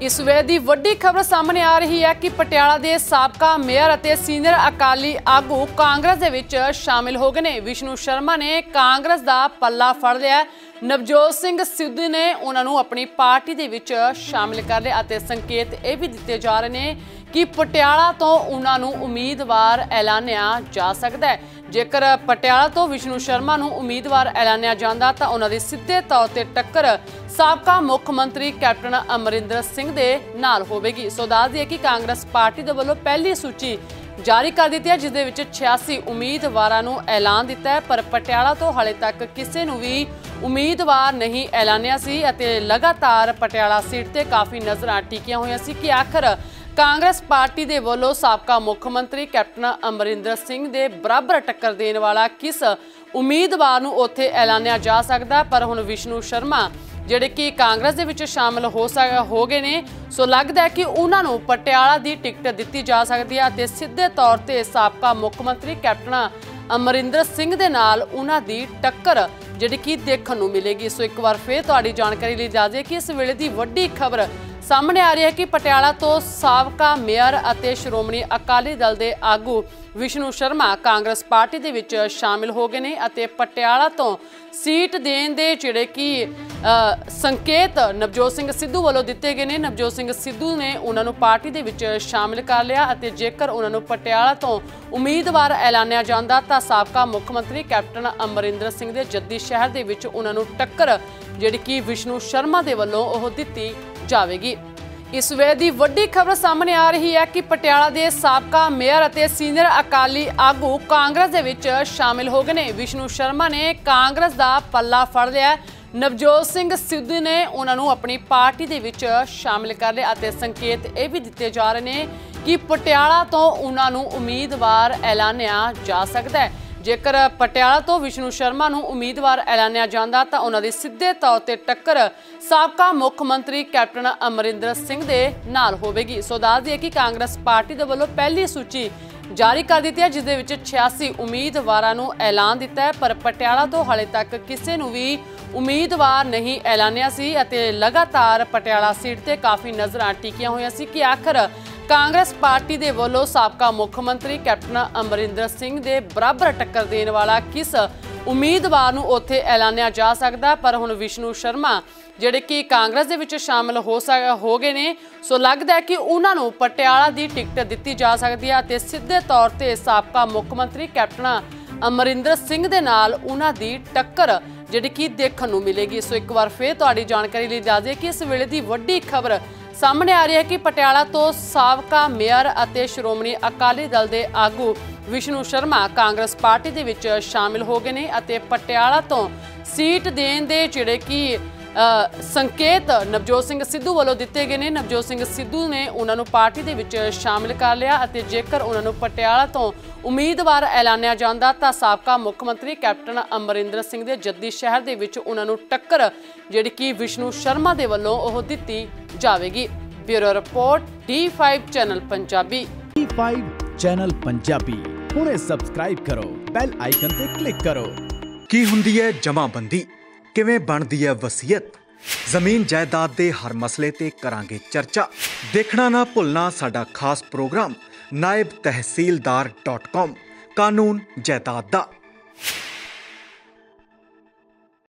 इस ਵੇਲੇ ਦੀ ਵੱਡੀ ਖਬਰ ਸਾਹਮਣੇ ਆ ਰਹੀ ਹੈ ਕਿ ਪਟਿਆਲਾ ਦੇ ਸਾਬਕਾ ਮੇਅਰ ਅਤੇ ਸੀਨੀਅਰ ਅਕਾਲੀ ਆਗੂ ਕਾਂਗਰਸ ਦੇ ਵਿੱਚ ਸ਼ਾਮਿਲ ਹੋ ਗਏ ਨੇ। ਵਿਸ਼ਨੂੰ ਸ਼ਰਮਾ ਨੇ ਕਾਂਗਰਸ ਦਾ ਪੱਲਾ ਫੜ ਲਿਆ। ਨਵਜੋਤ ਸਿੰਘ ਸਿੱਧੂ ਨੇ ਉਹਨਾਂ ਨੂੰ ਆਪਣੀ ਪਾਰਟੀ ਦੇ ਵਿੱਚ ਸ਼ਾਮਿਲ ਕਰ ਲਿਆ ਅਤੇ ਸੰਕੇਤ ਇਹ ਵੀ ਦਿੱਤੇ ਜਾ ਰਹੇ ਨੇ कि पटियाला तो उन्होंने उम्मीदवार ऐलानिया जा सकता है। जेकर पटियाला तो विष्णु शर्मा नूं उम्मीदवार ऐलानिया जांदा तां उन्हां दी सीधे तौर ते टक्कर साबका मुख मंत्री कैप्टन अमरिंदर सिंह दे नाल होवेगी। सो दस दिए कि कांग्रेस पार्टी दे वल्लों पहली सूची जारी कर दी है जिस दे विच 86 उम्मीदवारां नूं ऐलान दिता है, पर पटियाला तो हाले तक किसी नूं भी उम्मीदवार नहीं ऐलानिया सी अते लगातार पटियाला सीट ते काफ़ी नज़रां टिकियां होईयां सी कि आखिर कांग्रेस पार्टी दे वल्लों साबका मुख मंत्री कैप्टन अमरिंदर सिंह दे बराबर टक्कर देने वाला किस उम्मीदवार नूं उत्थे ऐलानिया जा सकदा। पर हुण विष्णु शर्मा जिहड़े कि कांग्रेस दे विच शामिल हो गए ने, सो लगदा है कि उन्हां नूं पटियाला दी टिकट दित्ती जा सकदी है अते सीधे तौर ते साबका मुख मंत्री कैप्टन अमरिंदर सिंह दे नाल उन्हां दी टक्कर जिहड़ी कि देखण नूं मिलेगी। सो एक बार फिर तुहाडी जानकारी लई दस दिए कि इस वेले दी वड्डी खबर सामने आ रही है कि पटियाला तो साबका मेयर अते श्रोमणी अकाली दल के आगू विष्णु शर्मा कांग्रेस पार्टी दे विच शामिल हो गए ने अते पटियाला तो सीट देण दे जिहड़े कि संकेत नवजोत सिंह सिद्धू वालों दिते गए ने। नवजोत सिंह सिद्धू ने उन्हां नूं पार्टी दे विच शामिल कर लिया अते जेकर उन्हां नूं पटियाला तो उम्मीदवार ऐलानिया जांदा तां साबका मुख मंत्री कैप्टन अमरिंदर सिंह दे जद्दी शहर दे विच उन्हां नूं टक्कर जिहड़ी कि विष्णु शर्मा दे वल्लों ओह दित्ती जावेगी। इस वेले दी वड्डी खबर सामने आ रही है कि पटियाला दे साबका मेयर अते सीनियर अकाली आगू कांग्रेस दे विच शामिल हो गए ने। विष्णु शर्मा ने कांग्रेस दा पल्ला फड़ लिया। नवजोत सिंह सिद्धू ने उन्हां नूं अपनी पार्टी दे विच शामिल कर लिया अते संकेत ये भी दिते जा रहे ने कि पटियाला तो उन्हां नूं उम्मीदवार ऐलानिया जा सकदा है। जेकर पटियाला तो विष्णु शर्मा नूं उम्मीदवार ऐलानिया जांदा तां उन्हां दी सीधे तौर ते टक्कर साबका मुख मंत्री कैप्टन अमरिंदर सिंह दे नाल होवेगी। सो दस दिए कि कांग्रेस पार्टी दे वल्लों पहली सूची जारी कर दी है जिस दे विच 86 उम्मीदवारां नूं ऐलान दिता है, पर पटियाला तो हाले तक किसी नूं भी उम्मीदवार नहीं ऐलानिया सी अते लगातार पटियाला सीट ते काफ़ी नज़रां टिकियां होईयां सी कि आखिर कांग्रेस पार्टी दे वल्लों साबका मुख मंत्री कैप्टन अमरिंदर सिंह दे बराबर टक्कर देने वाला किस उम्मीदवार नूं उत्थे ऐलानिया जा सकदा। पर हुण विष्णु शर्मा जिहड़े कि कांग्रेस दे विच शामिल हो गए ने, सो लगदा है कि उन्हां नूं पटियाला दी टिकट दित्ती जा सकदी है अते सीधे तौर ते साबका मुख मंत्री कैप्टन अमरिंदर सिंह दे नाल उन्हां दी टक्कर जिहड़ी कि देखण नूं मिलेगी। सो एक बार फिर तुहाडी जानकारी लई दस दिए कि इस वेले दी वड्डी खबर सामने आ रही है कि पटियाला तो साबका मेयर अते श्रोमणी अकाली दल के आगू विष्णु शर्मा कांग्रेस पार्टी दे विच शामिल हो गए ने अते पटियाला तो सीट देण दे जिहड़े कि संकेत नवजोत सिंह सिद्धू वालों दिते गए ने। नवजोत सिंह सिद्धू ने उन्हां नूं पार्टी दे विच शामिल कर लिया अते जेकर उन्हां नूं पटियाला तो उम्मीदवार ऐलानिया जांदा तां साबका मुख मंत्री कैप्टन अमरिंदर सिंह दे जद्दी शहर दे विच उन्हां नूं टक्कर जिहड़ी कि विष्णु शर्मा दे वल्लों ओह दित्ती जावेगी। Bureau report D5 channel Punjabi. D5 channel Punjabi हुणे सबसक्राइब करो, बैल आइकन ते क्लिक करो। की हुंदी है जमाबंदी, किवें बनदी है वसीयत, जमीन जायदाद दे हर मसले ते करांगे चर्चा। देखना ना भुलना साडा खास प्रोग्राम naibtehsildar.com कानून जायदाद दा।